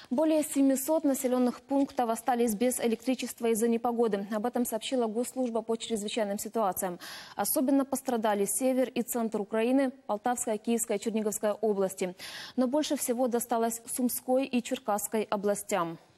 Более 700 населенных пунктов остались без электричества из-за непогоды. Об этом сообщила Госслужба по чрезвычайным ситуациям. Особенно пострадали север и центр Украины, Полтавская, Киевская, Черниговская области. Но больше всего досталось Сумской и Черкасской областям.